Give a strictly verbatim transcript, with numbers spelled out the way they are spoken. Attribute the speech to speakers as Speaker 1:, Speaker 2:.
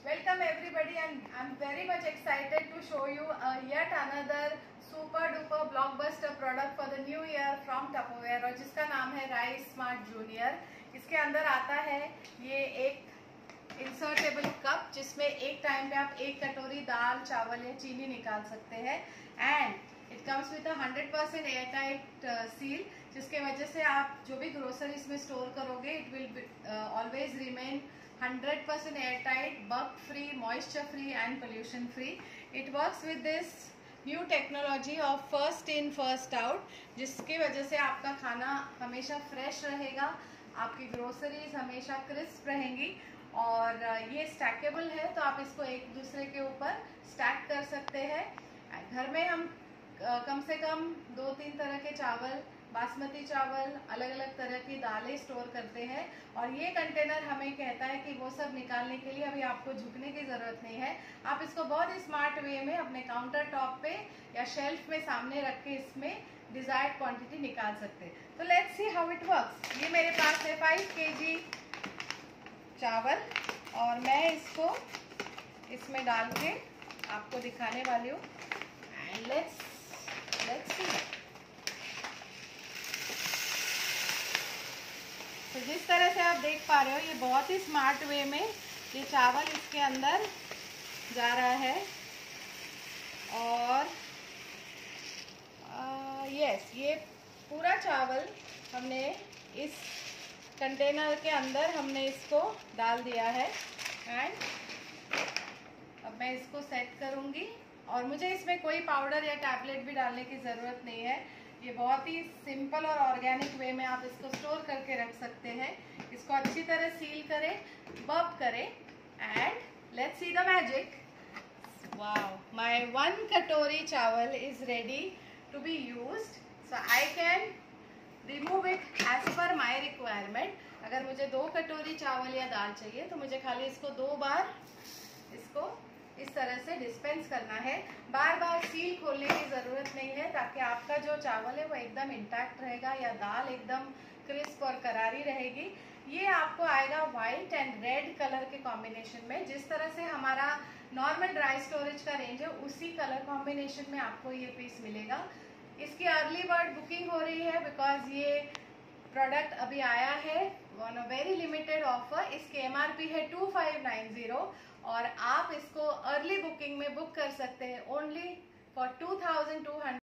Speaker 1: Welcome everybody, and I'm very much excited to show you uh, yet another super duper blockbuster product for the new year from Tupperware, और जिसका नाम है rice smart junior. इसके अंदर आता है ये एक इंसर्टेबल कप, जिसमें एक टाइम पे आप एक कटोरी दाल, चावल या चीनी निकाल सकते हैं। And it comes with a hundred percent air tight seal, जिसके वजह से आप जो भी ग्रोसरी इसमें स्टोर करोगे it will always remain hundred percent air tight, bug free, moisture free and pollution free. It works with this new technology of first in first out, जिसकी वजह से आपका खाना हमेशा फ्रेश रहेगा, आपकी ग्रोसरीज हमेशा क्रिस्प रहेंगी। और ये स्टैकेबल है, तो आप इसको एक दूसरे के ऊपर स्टैक कर सकते हैं। घर में हम कम से कम दो तीन तरह के चावल, बासमती चावल, अलग अलग तरह की दालें स्टोर करते हैं, और ये कंटेनर हमें कहता है कि वो सब निकालने के लिए अभी आपको झुकने की ज़रूरत नहीं है। आप इसको बहुत ही स्मार्ट वे में अपने काउंटर टॉप पे या शेल्फ में सामने रख के इसमें डिजायर्ड क्वांटिटी निकाल सकते हैं। तो let's see how it works. ये मेरे पास है फाइव के जी चावल, और मैं इसको इसमें डाल के आपको दिखाने वाली हूँ। And let's let's see. तो जिस तरह से आप देख पा रहे हो, ये बहुत ही स्मार्ट वे में ये चावल इसके अंदर जा रहा है। और यस, ये पूरा चावल हमने इस कंटेनर के अंदर हमने इसको डाल दिया है। एंड अब मैं इसको सेट करूँगी, और मुझे इसमें कोई पाउडर या टैबलेट भी डालने की ज़रूरत नहीं है। ये बहुत ही सिंपल और ऑर्गेनिक वे में आप इसको स्टोर करके रख सकते हैं। इसको अच्छी तरह सील करें, बब करें, and let's see the magic. Wow, my one katori chawal is ready to be used, so I can remove it as per my requirement. अगर मुझे दो कटोरी चावल या दाल चाहिए तो मुझे खाली इसको दो बार इसको इस तरह से डिस्पेंस करना है। बार बार सील खोलने की ज़रूरत नहीं है, ताकि आपका जो चावल है वो एकदम इंटैक्ट रहेगा, या दाल एकदम क्रिस्प और करारी रहेगी। ये आपको आएगा वाइट एंड रेड कलर के कॉम्बिनेशन में। जिस तरह से हमारा नॉर्मल ड्राई स्टोरेज का रेंज है, उसी कलर कॉम्बिनेशन में आपको ये पीस मिलेगा। इसकी अर्ली बर्ड बुकिंग हो रही है, बिकॉज ये प्रोडक्ट अभी आया है on a very limited offer. इसकी एम आर पी है टू फाइव नाइन जीरो, और आप इसको अर्ली बुकिंग में बुक कर सकते हैं only for two thousand two hundred.